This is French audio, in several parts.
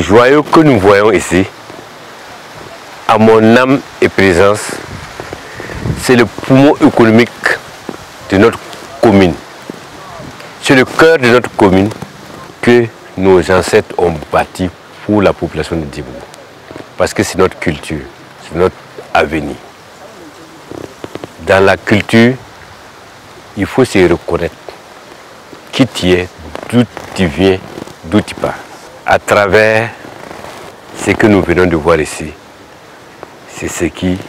joyau que nous voyons ici, à mon âme et présence, c'est le poumon économique de notre commune. C'est le cœur de notre commune que nos ancêtres ont bâti pour la population de Djibougou. Parce que c'est notre culture, c'est notre avenir. Dans la culture, il faut se reconnaître qui tu es, d'où tu viens, d'où tu pars. À travers ce que nous venons de voir ici, c'est ce qui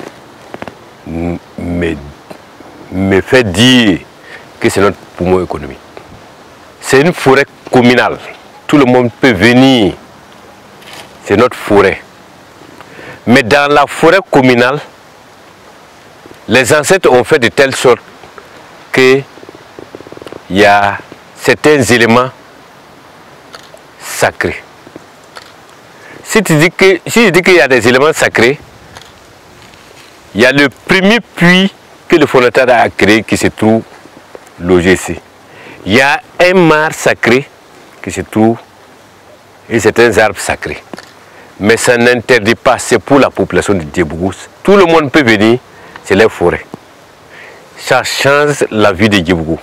me fait dire que c'est notre poumon économique. C'est une forêt communale. Tout le monde peut venir. C'est notre forêt. Mais dans la forêt communale, les ancêtres ont fait de telle sorte qu'il y a certains éléments sacrés. Si je dis qu'il y a des éléments sacrés, il y a le premier puits que le fondateur a créé qui se trouve logé ici. Il y a un mar sacré qui se trouve et certains arbres sacrés. Mais ça n'interdit pas, c'est pour la population de Djibougou. Tout le monde peut venir, c'est les forêts. Ça change la vie de Djibougou.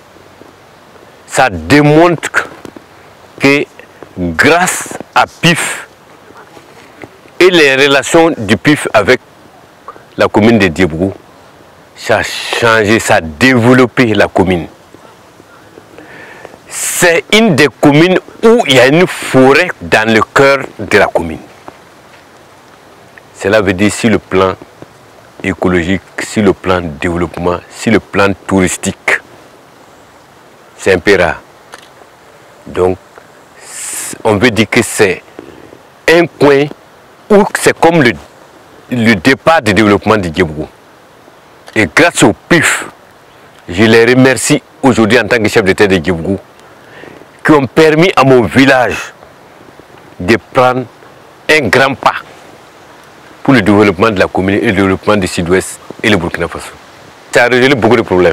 Ça démontre que grâce à PIF et les relations du PIF avec la commune de Djibougou, ça a changé, ça a développé la commune. C'est une des communes où il y a une forêt dans le cœur de la commune. Cela veut dire sur le plan écologique, sur le plan développement, sur le plan touristique. C'est un peu rare. Donc, on veut dire que c'est un coin où c'est comme le départ du développement de Djibougou. Et grâce au PIF, je les remercie aujourd'hui en tant que chef d'État de Djibougou, qui ont permis à mon village de prendre un grand pas pour le développement de la commune et le développement du Sud-Ouest et le Burkina Faso. Ça a résolu beaucoup de problèmes.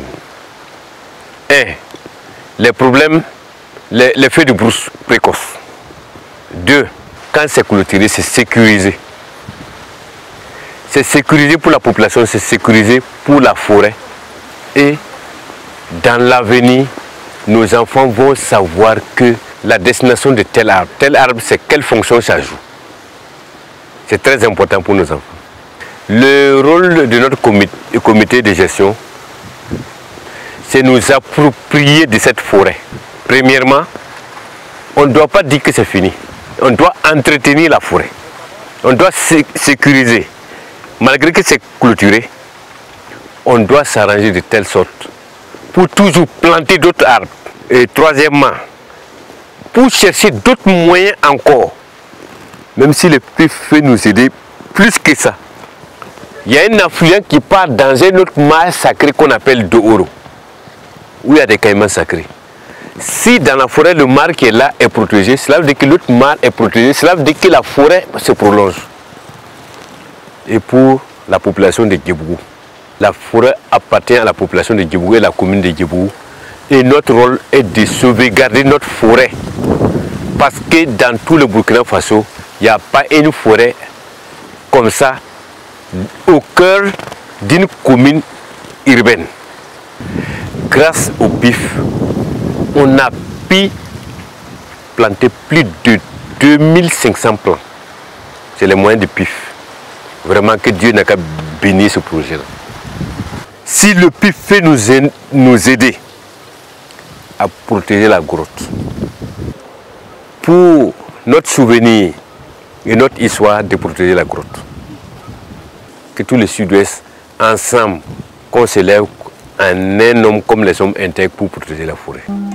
Les problèmes, les feux de brousse précoces. 2, quand c'est clôturé, c'est sécurisé. C'est sécurisé pour la population, c'est sécurisé pour la forêt. Et dans l'avenir, nos enfants vont savoir que la destination de tel arbre, c'est quelle fonction ça joue. C'est très important pour nos enfants. Le rôle de notre comité de gestion, c'est nous approprier de cette forêt. Premièrement, on ne doit pas dire que c'est fini. On doit entretenir la forêt. On doit sécuriser. Malgré que c'est clôturé, on doit s'arranger de telle sorte pour toujours planter d'autres arbres. Et troisièmement, pour chercher d'autres moyens encore, même si le PIF peut nous aider plus que ça, il y a un affluent qui part dans un autre mar sacré qu'on appelle Dooro, où il y a des caïmans sacrés. Si dans la forêt, le mar qui est là est protégé, cela veut dire que l'autre mar est protégé, cela veut dire que la forêt se prolonge. Et pour la population de Djibougou, la forêt appartient à la population de Djibougou et la commune de Djibougou. Et notre rôle est de sauvegarder notre forêt. Parce que dans tout le Burkina Faso, il n'y a pas une forêt comme ça au cœur d'une commune urbaine. Grâce au PIF, on a pu planter plus de 2500 plants. C'est les moyens du PIF. Vraiment que Dieu n'a qu'à bénir ce projet-là. Si le PIF fait nous aider à protéger la grotte, pour notre souvenir et notre histoire de protéger la grotte, que tout le Sud-Ouest, ensemble, qu'on se lève en un homme comme les hommes intègres pour protéger la forêt.